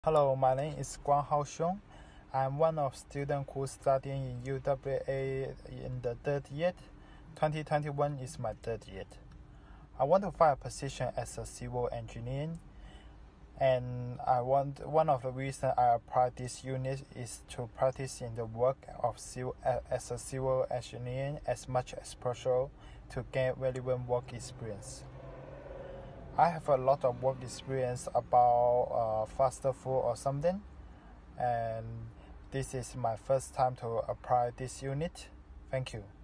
Hello, my name is GuangHao Xiong. I'm one of students who studying in UWA in the third year. 2021 is my third year. I want to find a position as a civil engineer, and one of the reasons I apply this unit is to practice in the work of as a civil engineer as much as possible to gain relevant work experience. I have a lot of work experience about fast food or something, and this is my first time to apply this unit. Thank you.